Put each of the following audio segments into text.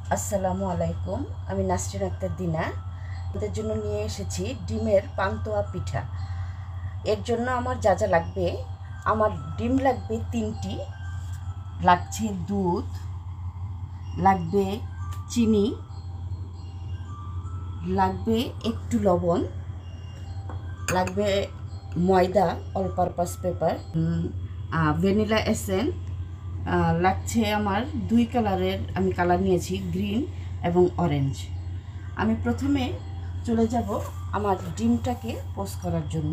আসসালামু আলাইকুম। আমি নাসরিন আক্তার দিনা আপনাদের জন্য নিয়ে এসেছি ডিমের পান্তুয়া পিঠা। এর জন্য আমার যা যা লাগবে, আমার ডিম লাগবে 3টি, লাগছে দুধ, লাগবে চিনি, লাগবে একটু লবণ, লাগবে ময়দা, all purpose paper, vanilla essence, লাগছে আমার 2 কালারের, আমি কালার নিয়েছি গ্রিন এবং অরেঞ্জ। আমি প্রথমে চলে যাব আমার ডিমটাকে পোস্ট করার জন্য।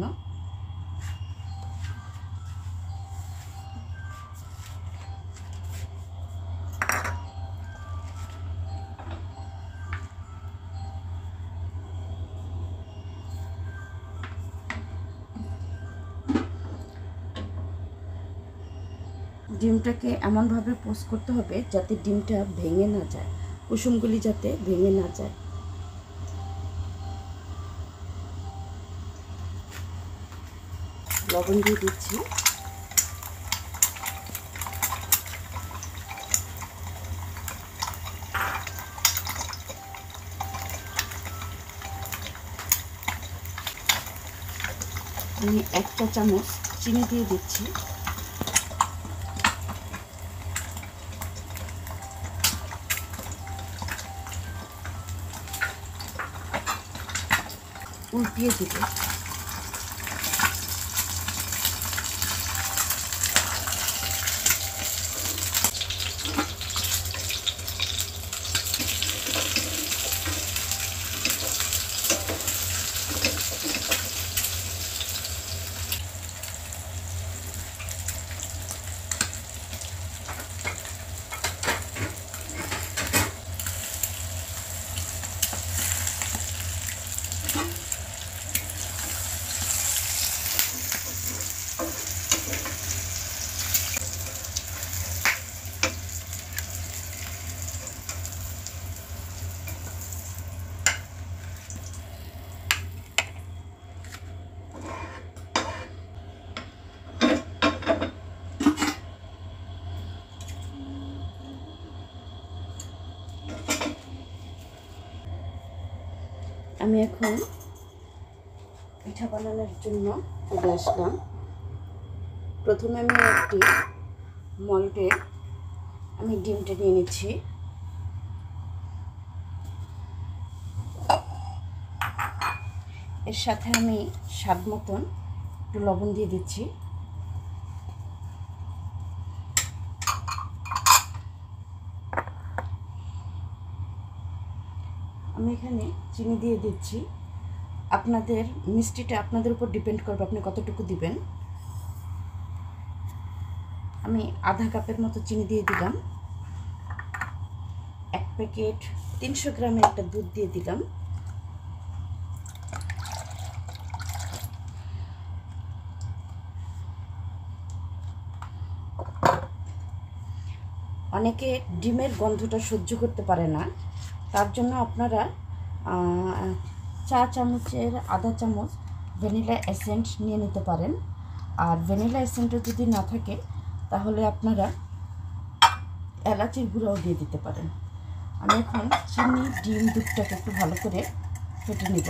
ডিমটাকে এমনভাবে পোস্ট করতে হবে যাতে ডিমটা ভেঙে না যায়, কুসুমগুলি যাতে ভেঙে না যায়। লবণ দিয়ে দিচ্ছি। আমি 1 চা চামচ চিনি দিয়ে দিচ্ছি। উল্টিয়ে দিব। আমি এখন পিঠা বানানোর জন্য চলে আসলাম। প্রথমে আমি একটি মল্ডে আমি ডিমটা নিয়ে নিচ্ছি। এর সাথে আমি স্বাদ মতন একটু লবণ দিয়ে দিচ্ছি। আমি এখানে চিনি দিয়ে দিচ্ছি। আপনাদের মিষ্টিটা আপনাদের উপর ডিপেন্ড করবে আপনি কতটুকু দিবেন। আমি আধা কাপের মতো চিনি দিয়ে দিলাম। 1 প্যাকেট 300 গ্রামের একটা দুধ দিয়ে দিলাম। অনেকে ডিমের গন্ধটা সহ্য করতে পারে না, তার জন্য আপনারা চা চামচের আধা চামচ ভ্যানিলা এসেন্স নিয়ে নিতে পারেন। আর ভ্যানিলা এসেন্সটা যদি না থাকে তাহলে আপনারা এলাচির গুঁড়াও দিয়ে দিতে পারেন। আমি এখন চিনি, ডিম, দুধটাকে একটু ভালো করে ফেটে নেব।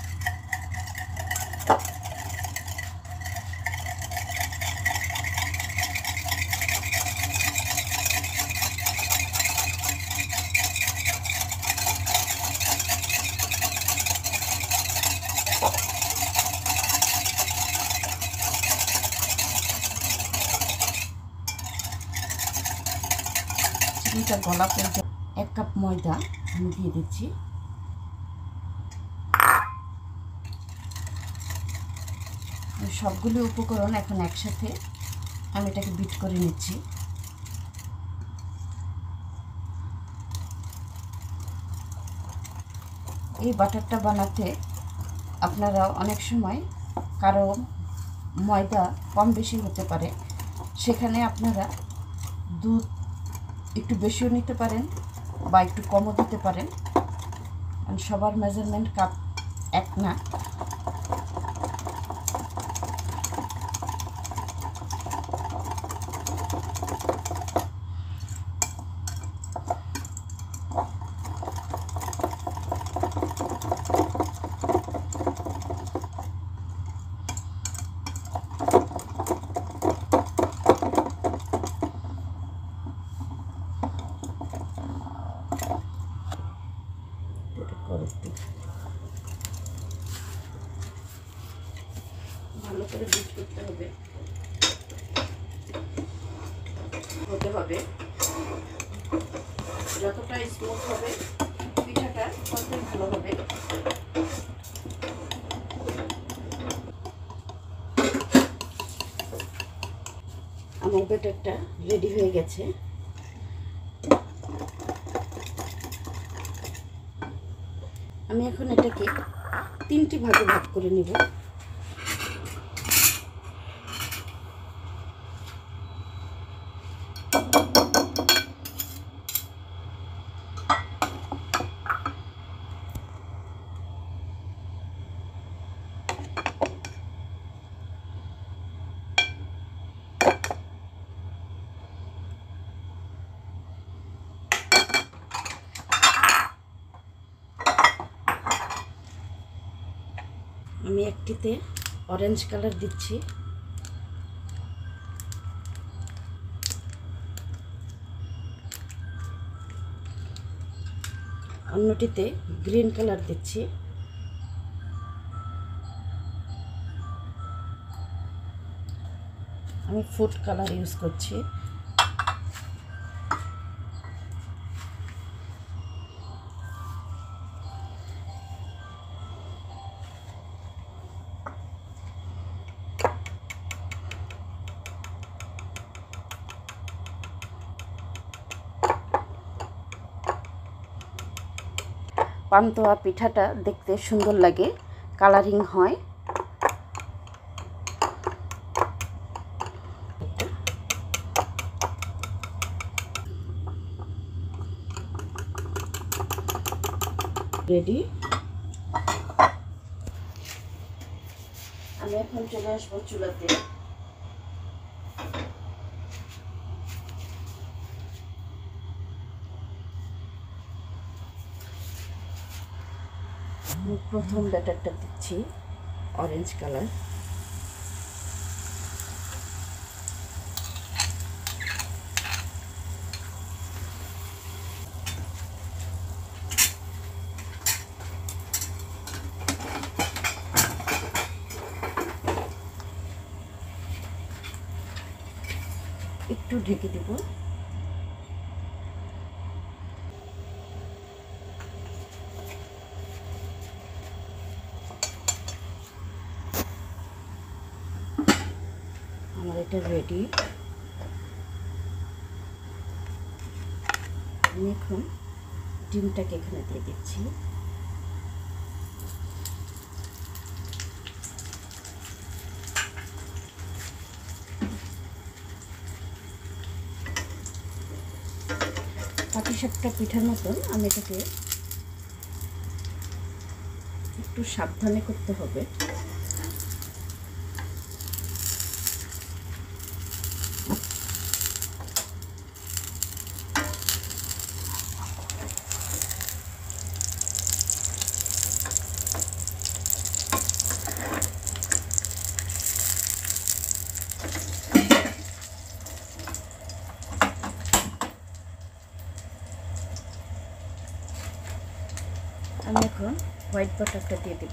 চিনিটা গলা পর্যন্ত 1 কাপ ময়দা আমি দিয়ে দিচ্ছি। সবগুলো উপকরণ এখন একসাথে আমি এটাকে বিট করে নিচ্ছি। এই বাটারটা বানাতে আপনারা অনেক সময় কারো ময়দা কম বেশি হতে পারে, সেখানে আপনারা দুধ একটু বেশিও নিতে পারেন বা একটু কমও দিতে পারেন। সবার মেজারমেন্ট কাপ এক না। আবার একটু ভালো করে বিট করতে হবে, হতে হবে। যতটা স্মুথ হবে পিঠাটা ততই ভালো হবে। আমার ব্যাটারটা রেডি হয়ে গেছে। আমি এখন এটাকে 3টি ভাগে ভাগ করে নিব। আমি একটিতে অরেঞ্জ কালার দিচ্ছি, অন্যটিতে গ্রিন কালার দিচ্ছি, আমি ফুড কালার ইউজ করছি। পান্তুয়া পিঠাটা দেখতে সুন্দর লাগে, কালারিং হয়। রেডি। আমি এখন চলে আসবো চুলাতে। প্রথম ব্যাটারটা দিচ্ছি অরেঞ্জ কালার, একটু ঢেকে দিব। আমার এটা রেডি। আমি এখন ডিমটাকে এখানে দিয়ে দিচ্ছি। পাটিসাপটা পিঠার মতন আমি এটাকে একটু সাবধানে করতে হবে। আমি এখন হোয়াইট বাটারটা দিয়ে দেব।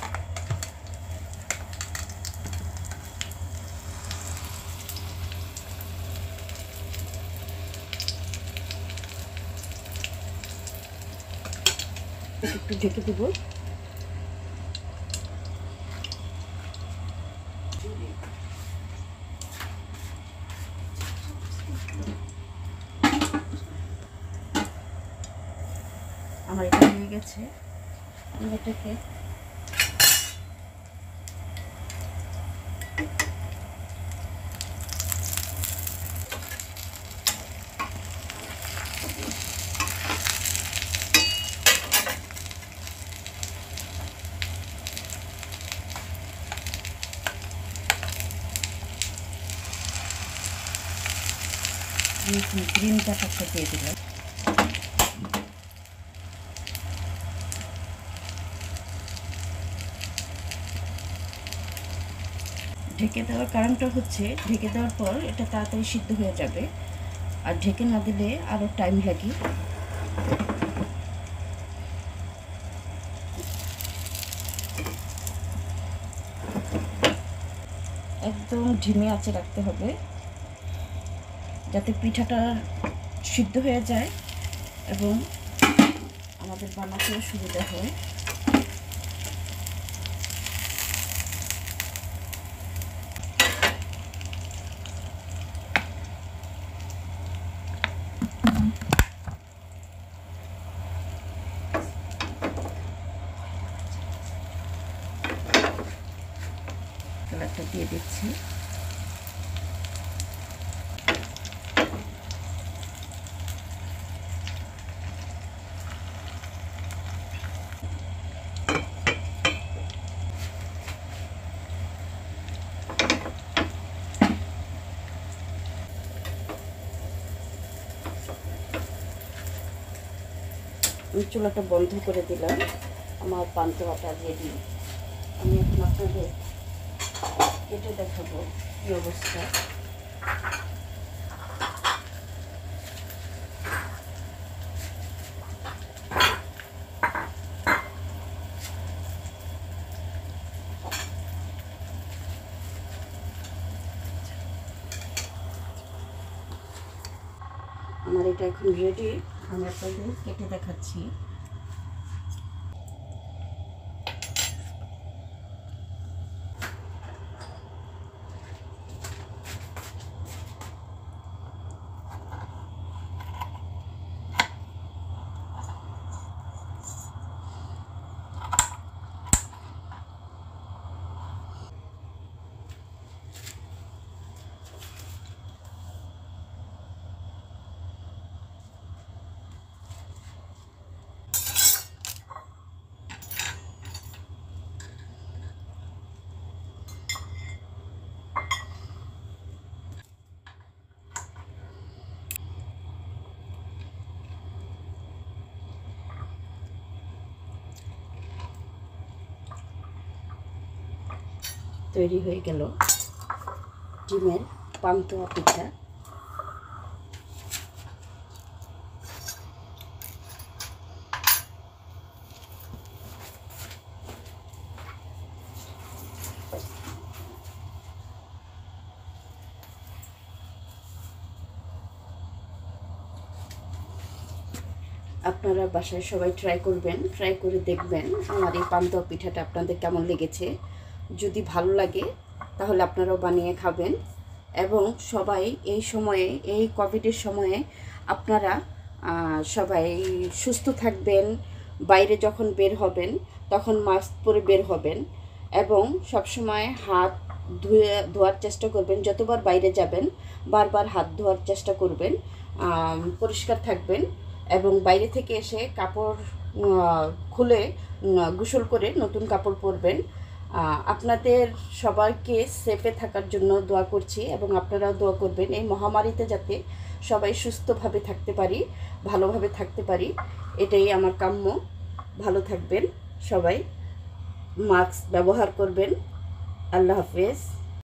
একটু ঢেকে দেব। আমার এটা হয়ে গেছে। আমি এটাকে গ্রিন কালারটা দিয়ে দিলাম। ঢেকে দেওয়ার কারণটা হচ্ছে ঢেকে দেওয়ার পর এটা তাড়াতাড়ি সিদ্ধ হয়ে যাবে, আর ঢেকে না দিলে আরও টাইম লাগে। একদম ধিমে আঁচে রাখতে হবে যাতে পিঠাটা সিদ্ধ হয়ে যায় এবং আমাদের বানাতেও সুবিধা হয়। কালারটা দিয়ে দিচ্ছি। আমি চুলাটা বন্ধ করে দিলাম, আমার পান্তুয়াটা রেডি। আমি এখন আপনাদের কেটে দেখাবো কী অবস্থা। আমার এটা এখন রেডি, আমি আপনাদের কেটে দেখাচ্ছি। তৈরি হয়ে গেল ডিমের পান্তুয়া পিঠা। আপনারা বাসায় সবাই ট্রাই করবেন, ট্রাই করে দেখবেন আমার এই পান্তুয়া পিঠাটা আপনাদের কেমন লেগেছে। যদি ভালো লাগে তাহলে আপনারাও বানিয়ে খাবেন। এবং সবাই এই সময়ে, এই কোভিডের সময়ে আপনারা সবাই সুস্থ থাকবেন। বাইরে যখন বের হবেন তখন মাস্ক পরে বের হবেন এবং সবসময় হাত ধোয়ার চেষ্টা করবেন। যতবার বাইরে যাবেন বারবার হাত ধোয়ার চেষ্টা করবেন, পরিষ্কার থাকবেন এবং বাইরে থেকে এসে কাপড় খুলে গোসল করে নতুন কাপড় পরবেন। আপনাদের সবাইকে সেফে থাকার জন্য দোয়া করছি এবং আপনারাও দোয়া করবেন এই মহামারীতে যাতে সবাই সুস্থভাবে থাকতে পারি, ভালোভাবে থাকতে পারি, এটাই আমার কাম্য। ভালো থাকবেন সবাই, মাস্ক ব্যবহার করবেন। আল্লাহ হাফেজ।